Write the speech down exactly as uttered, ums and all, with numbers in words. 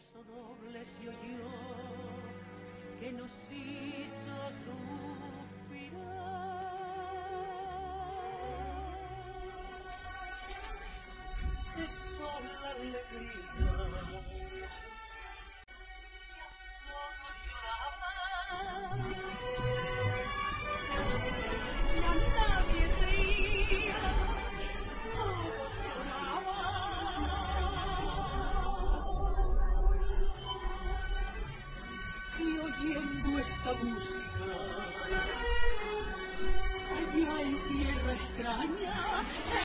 paso doble se oyó que nos hizo suspirar. Cesó la alegría y a todo lloraba. Ya nadie reía, todos lloraban. Y oyendo esta música, allá en tierra extraña,